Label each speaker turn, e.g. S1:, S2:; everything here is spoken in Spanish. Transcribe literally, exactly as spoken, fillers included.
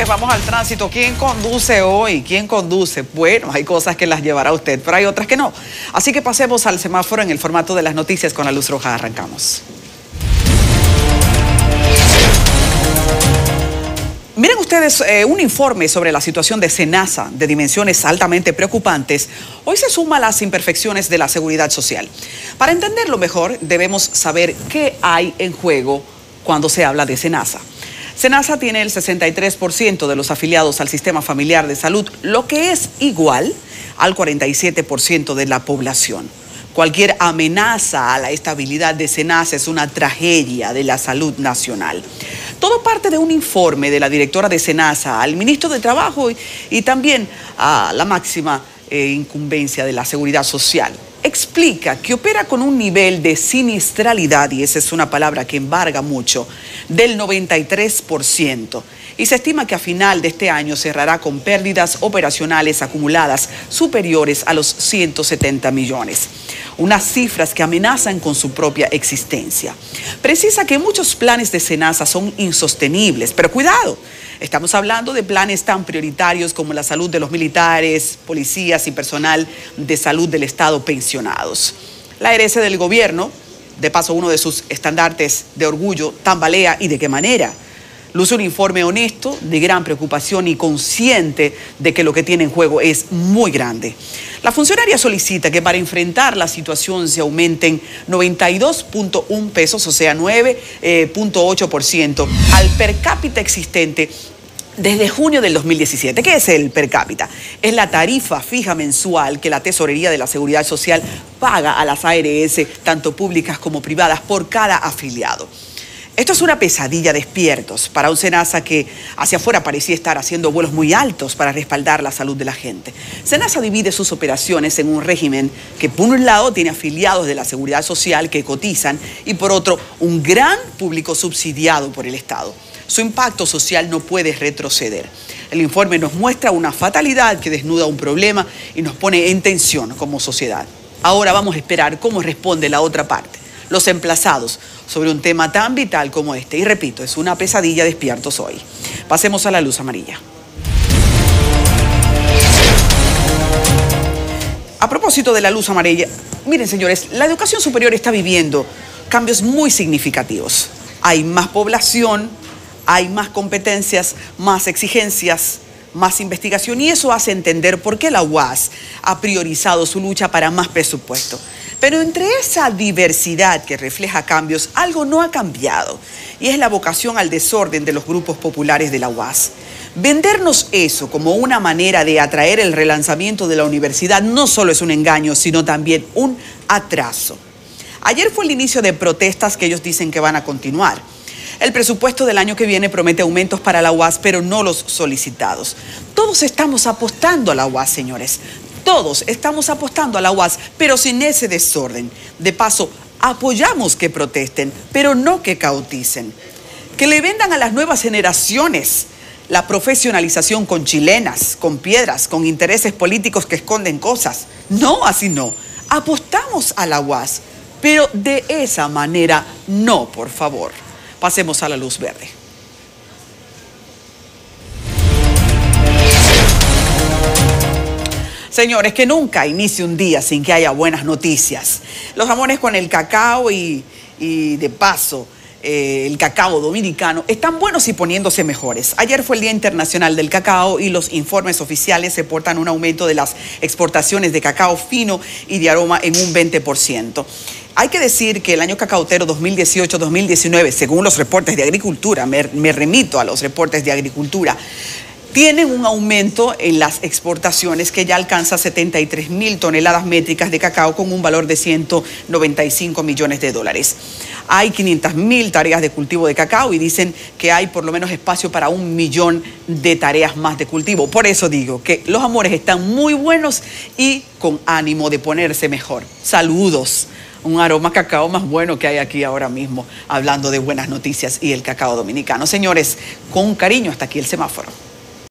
S1: Señores, vamos al tránsito. ¿Quién conduce hoy? ¿Quién conduce? Bueno, hay cosas que las llevará usted, pero hay otras que no. Así que pasemos al semáforo en el formato de las noticias con la luz roja. Arrancamos. Miren ustedes, eh, un informe sobre la situación de SENASA de dimensiones altamente preocupantes, hoy se suma a las imperfecciones de la seguridad social. Para entenderlo mejor, debemos saber qué hay en juego cuando se habla de SENASA. SENASA tiene el sesenta y tres por ciento de los afiliados al sistema familiar de salud, lo que es igual al cuarenta y siete por ciento de la población. Cualquier amenaza a la estabilidad de SENASA es una tragedia de la salud nacional. Todo parte de un informe de la directora de SENASA al ministro de Trabajo y, y también a la máxima eh, incumbencia de la Seguridad Social. Explica que opera con un nivel de siniestralidad, y esa es una palabra que embarga mucho, del noventa y tres por ciento. Y se estima que a final de este año cerrará con pérdidas operacionales acumuladas superiores a los ciento setenta millones. Unas cifras que amenazan con su propia existencia. Precisa que muchos planes de SENASA son insostenibles, pero cuidado, estamos hablando de planes tan prioritarios como la salud de los militares, policías y personal de salud del Estado pensionados. La herencia del gobierno, de paso uno de sus estandartes de orgullo, tambalea, ¿y de qué manera? Luce un informe honesto, de gran preocupación y consciente de que lo que tiene en juego es muy grande. La funcionaria solicita que para enfrentar la situación se aumenten noventa y dos punto uno pesos, o sea, nueve punto ocho por ciento, al per cápita existente desde junio del dos mil diecisiete. ¿Qué es el per cápita? Es la tarifa fija mensual que la Tesorería de la Seguridad Social paga a las A R S, tanto públicas como privadas, por cada afiliado. Esto es una pesadilla despiertos para un SENASA que hacia afuera parecía estar haciendo vuelos muy altos para respaldar la salud de la gente. SENASA divide sus operaciones en un régimen que por un lado tiene afiliados de la Seguridad Social que cotizan y por otro un gran público subsidiado por el Estado. Su impacto social no puede retroceder. El informe nos muestra una fatalidad que desnuda un problema y nos pone en tensión como sociedad. Ahora vamos a esperar cómo responde la otra parte, los emplazados, sobre un tema tan vital como este. Y repito, es una pesadilla despiertos hoy. Pasemos a la luz amarilla. A propósito de la luz amarilla, miren señores, la educación superior está viviendo cambios muy significativos. Hay más población, hay más competencias, más exigencias, más investigación, y eso hace entender por qué la U A S ha priorizado su lucha para más presupuesto. Pero entre esa diversidad que refleja cambios, algo no ha cambiado, y es la vocación al desorden de los grupos populares de la U A S. Vendernos eso como una manera de atraer el relanzamiento de la universidad no solo es un engaño, sino también un atraso. Ayer fue el inicio de protestas que ellos dicen que van a continuar. El presupuesto del año que viene promete aumentos para la U A S, pero no los solicitados. Todos estamos apostando a la U A S, señores. Todos estamos apostando a la U A S, pero sin ese desorden. De paso, apoyamos que protesten, pero no que cauticen. Que le vendan a las nuevas generaciones la profesionalización con chilenas, con piedras, con intereses políticos que esconden cosas. No, así no. Apostamos a la U A S, pero de esa manera no, por favor. Pasemos a la luz verde. Señores, que nunca inicie un día sin que haya buenas noticias. Los jamones con el cacao y, y de paso, eh, el cacao dominicano están buenos y poniéndose mejores. Ayer fue el Día Internacional del Cacao y los informes oficiales reportan un aumento de las exportaciones de cacao fino y de aroma en un veinte por ciento. Hay que decir que el año cacautero dos mil dieciocho dos mil diecinueve, según los reportes de Agricultura, me, me remito a los reportes de Agricultura, tienen un aumento en las exportaciones que ya alcanza setenta y tres mil toneladas métricas de cacao con un valor de ciento noventa y cinco millones de dólares. Hay quinientas mil tareas de cultivo de cacao y dicen que hay por lo menos espacio para un millón de tareas más de cultivo. Por eso digo que los amores están muy buenos y con ánimo de ponerse mejor. Saludos. Un aroma cacao más bueno que hay aquí ahora mismo, hablando de buenas noticias y el cacao dominicano. Señores, con cariño, hasta aquí el semáforo.